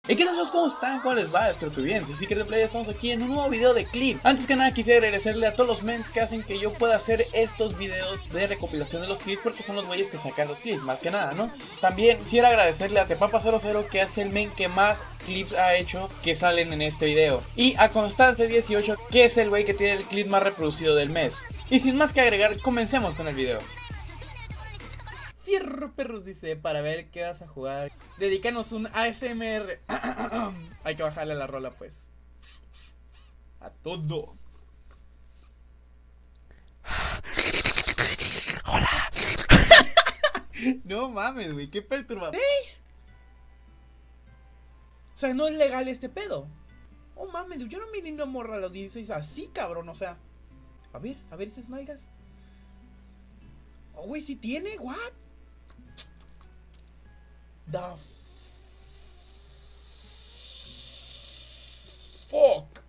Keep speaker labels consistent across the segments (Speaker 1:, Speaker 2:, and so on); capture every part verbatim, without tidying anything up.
Speaker 1: ¿Y qué tal, chicos? ¿Cómo están? ¿Cómo les va? Espero que bien. Soy Secret Play, estamos aquí en un nuevo video de clip. Antes que nada quisiera agradecerle a todos los mens que hacen que yo pueda hacer estos videos de recopilación de los clips, porque son los güeyes que sacan los clips, más que nada, ¿no? También quisiera agradecerle a Tepapa cero cero, que es el men que más clips ha hecho que salen en este video, y a Constance dieciocho, que es el güey que tiene el clip más reproducido del mes. Y sin más que agregar, comencemos con el video. Fierro perros, dice, para ver qué vas a jugar. Dedícanos un A S M R. Hay que bajarle a la rola, pues. A todo. Hola. No mames, güey, qué perturbador. ¿Veis? O sea, no es legal este pedo. Oh mames, yo no miré una morra a los dieciséis así, cabrón, o sea. A ver, a ver esas nalgas. Oh, güey, si tiene, what? The fuck.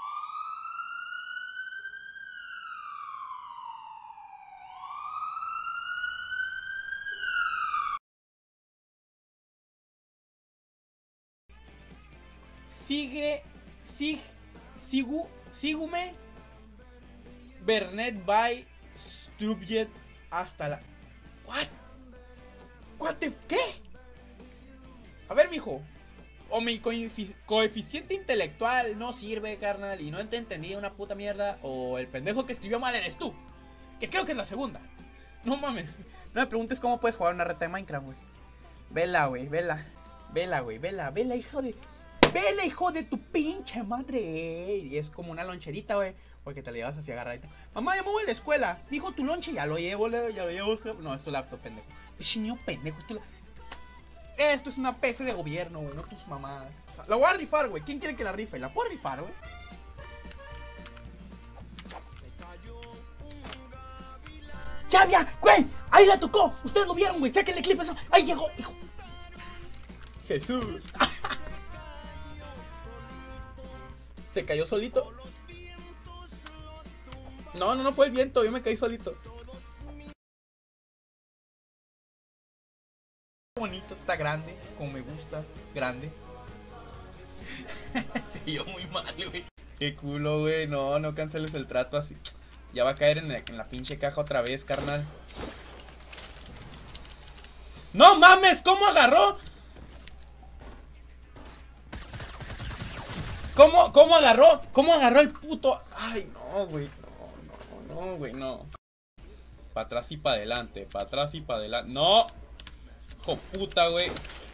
Speaker 1: Sigue, sig, sigu, sígume. Bernet by Stubjet hasta la. What? What the, ¿qué? A ver, mijo. O mi coeficiente intelectual no sirve, carnal, y no te entendí una puta mierda. O el pendejo que escribió mal eres tú, que creo que es la segunda. No mames. No me preguntes cómo puedes jugar una reta de Minecraft, güey. Vela, güey, vela. Vela, güey, vela, vela, hijo de... Vela, hijo de tu pinche madre. Y es como una loncherita, güey, porque te la llevas así agarradita. Mamá, ya me voy a la escuela. Dijo tu lonche, ya lo llevo, ya lo llevo. No, es tu laptop, pendejo. Pinche niño pendejo, es tu laptop. Esto es una P C de gobierno, güey, no tus mamadas. La voy a rifar, güey. ¿Quién quiere que la rife? ¿La puedo rifar, güey? ¡Ya, ya! ¡Güey! ¡Ahí la tocó! Ustedes lo vieron, güey. Sáquenle clip eso. ¡Ahí llegó! Hijo. Jesús. ¿Se cayó solito? No, no, no fue el viento. Yo me caí solito. Bonito, está grande, como me gusta, grande. Se vio muy mal, güey. Qué culo, güey. No, no canceles el trato así. Ya va a caer en la, en la pinche caja otra vez, carnal. ¡No mames! ¿Cómo agarró? ¿Cómo, cómo agarró? ¿Cómo agarró el puto? Ay, no, güey. No, no, no, güey, no. Para atrás y para adelante. Para atrás y para adelante. ¡No! Hijo puta, güey.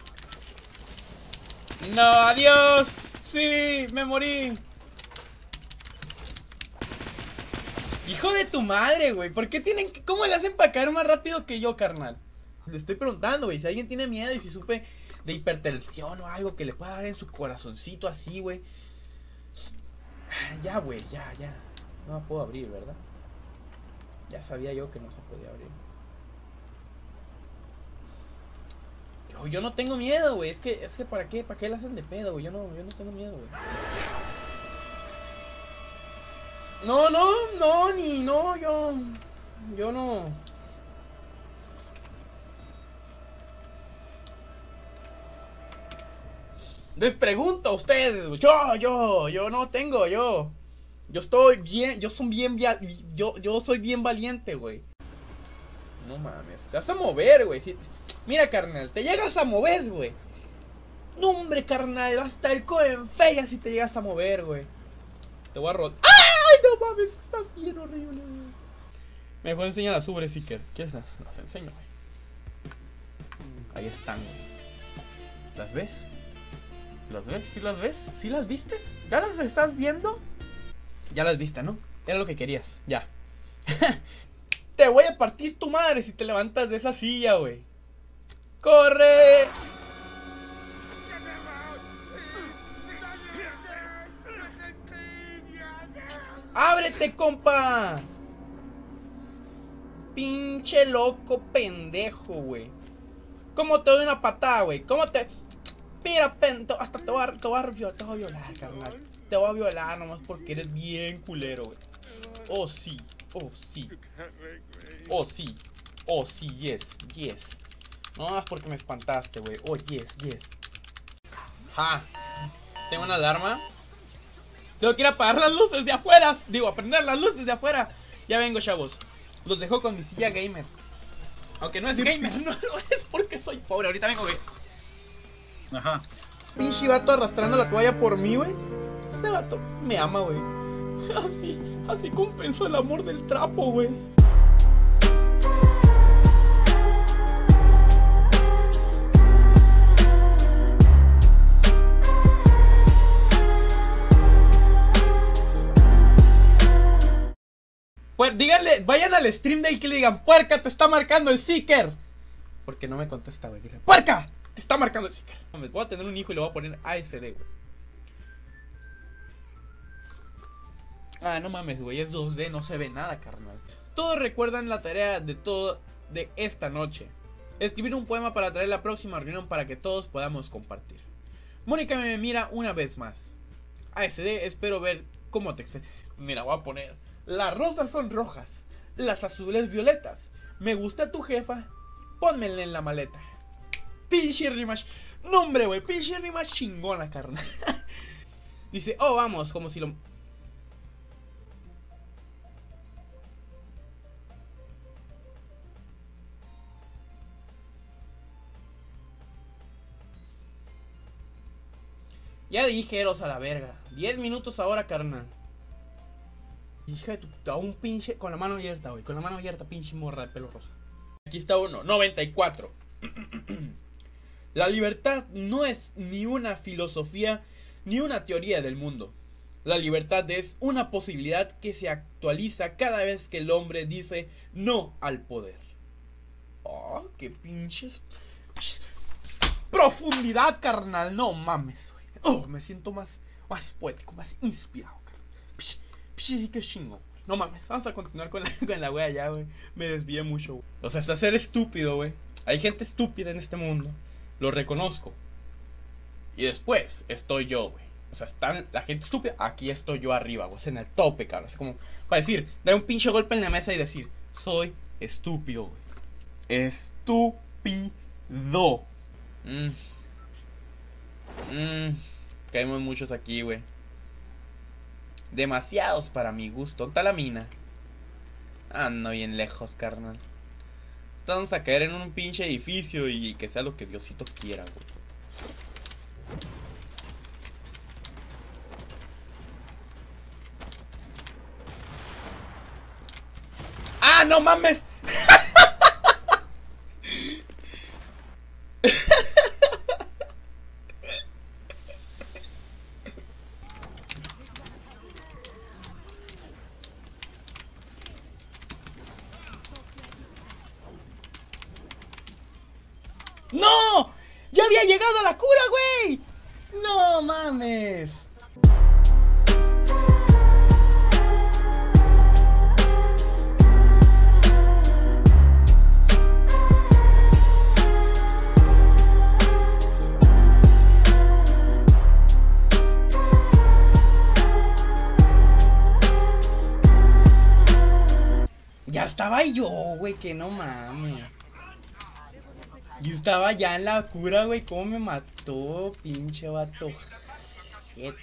Speaker 1: No, adiós. Sí, me morí. Hijo de tu madre, güey. ¿Por qué tienen que... ¿Cómo le hacen para caer más rápido que yo, carnal? Le estoy preguntando, güey. Si alguien tiene miedo y si supe de hipertensión o algo que le pueda dar en su corazoncito así, güey. Ya, güey, ya, ya. No la puedo abrir, ¿verdad? Ya sabía yo que no se podía abrir. Yo, yo no tengo miedo, güey. Es que, es que ¿para qué? ¿Para qué le hacen de pedo, güey? Yo no, yo no tengo miedo, güey. No, no, no, ni, no, yo... Yo no... Les pregunto a ustedes, yo, yo, yo no tengo, yo... Yo estoy bien, yo soy bien, yo, yo soy bien valiente, güey. No mames, te vas a mover, güey. Si, mira, carnal, te llegas a mover, güey. No, hombre, carnal, vas a estar en fea si te llegas a mover, güey. Te voy a rotar. ¡Ay, no mames! Estás bien horrible, güey. Mejor enseña las ubres, Seeker. ¿Quieres las, las enseño, güey? Ahí están, güey. ¿Las ves? ¿Las ves? ¿Sí las ves? ¿Sí las viste? ¿Ya las estás viendo? Ya las viste, ¿no? Era lo que querías, ya. Te voy a partir tu madre si te levantas de esa silla, güey. ¡Corre! ¡Ábrete, compa! Pinche loco pendejo, güey. ¿Cómo te doy una patada, güey? ¿Cómo te...? Mira, pento, hasta te voy a, te voy a, te voy a, te voy a violar, carnal. Te voy a violar nomás porque eres bien culero, güey. Oh, sí. Oh, sí. Oh, sí. Oh, sí, yes, yes. No más porque me espantaste, güey. Oh, yes, yes. Ja. Tengo una alarma. Tengo que ir a apagar las luces de afuera. Digo, a prender las luces de afuera. Ya vengo, chavos. Los dejo con mi silla gamer. Aunque no es gamer, no lo es porque soy pobre. Ahorita vengo, güey.
Speaker 2: Ajá.
Speaker 1: Pinche vato arrastrando la toalla por mí, güey. Ese vato me ama, güey. Así, así compensó el amor del trapo, güey. Pues díganle, vayan al stream del que le digan, puerca, te está marcando el Seeker. Porque no me contesta, güey. Dile, puerca, te está marcando el Seeker. Voy a tener un hijo y le voy a poner A S D, güey. Ah, no mames, güey, es dos D, no se ve nada, carnal. Todos recuerdan la tarea de todo de esta noche. Escribir un poema para traer la próxima reunión para que todos podamos compartir. Mónica me mira una vez más. A S D, espero ver cómo te... Mira, voy a poner... Las rosas son rojas, las azules violetas. Me gusta tu jefa, pónmela en la maleta. Pinche rima. No, hombre, güey, pinche rima chingona, carnal. Dice, oh, vamos, como si lo... Ya dijeros a la verga. diez minutos ahora, carnal. Hija de tu... A un pinche... Con la mano abierta, güey. Con la mano abierta, pinche morra de pelo rosa. Aquí está uno. noventa y cuatro. La libertad no es ni una filosofía ni una teoría del mundo. La libertad es una posibilidad que se actualiza cada vez que el hombre dice no al poder. Oh, qué pinches... Profundidad, carnal. No mames, güey. Oh, me siento más, más poético, más inspirado, carnal. Psh, psh, sí que chingo. No mames, vamos a continuar con la, con la wea ya, güey. Me desvié mucho, güey. O sea, hasta ser estúpido, güey. Hay gente estúpida en este mundo. Lo reconozco. Y después estoy yo, güey. O sea, está la gente estúpida. Aquí estoy yo arriba, güey. En el tope, cabrón. Es como para decir, dar un pinche golpe en la mesa y decir, soy estúpido, güey. Estúpido. Mmm. Mmm. Caemos muchos aquí, güey. Demasiados para mi gusto. ¿Dónde está la mina? Ah, no, bien lejos, carnal. Vamos a caer en un pinche edificio y que sea lo que Diosito quiera, güey. ¡Ah, no mames! ¡No! ¡Ya había llegado a la cura, güey! ¡No mames! Ya estaba yo, güey, que no mames. Yo estaba ya en la cura, güey. ¿Cómo me mató, pinche vato? Jete.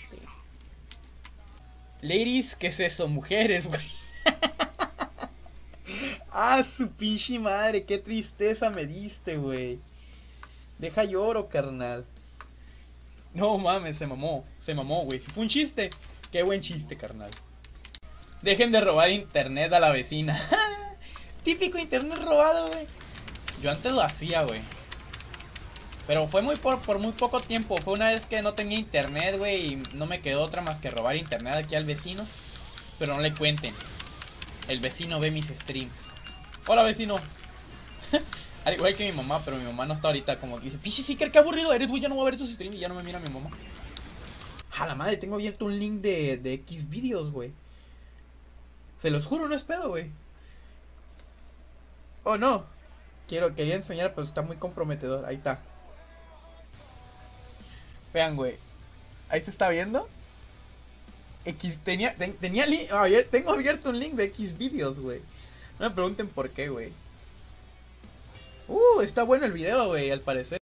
Speaker 1: Ladies, ¿qué es eso? Mujeres, güey. Ah, su pinche madre. Qué tristeza me diste, güey. Deja lloro, carnal. No mames, se mamó. Se mamó, güey. Si fue un chiste, qué buen chiste, carnal. Dejen de robar internet a la vecina. Típico internet robado, güey. Yo antes lo hacía, güey. Pero fue muy por, por muy poco tiempo. Fue una vez que no tenía internet, güey. Y no me quedó otra más que robar internet aquí al vecino. Pero no le cuenten. El vecino ve mis streams. Hola, vecino. Al igual que mi mamá, pero mi mamá no está ahorita. Como que dice, piche, sí, qué aburrido eres, güey. Ya no voy a ver tus streams y ya no me mira mi mamá. A la madre, tengo abierto un link de, de X videos, güey. Se los juro, no es pedo, güey. Oh, no. Quiero, quería enseñar, pero está muy comprometedor. Ahí está. Vean, güey. Ahí se está viendo. X, tenía, ten, tenía link, abier, tengo abierto un link de X videos, güey. No me pregunten por qué, güey. Uh, está bueno el video, güey, al parecer.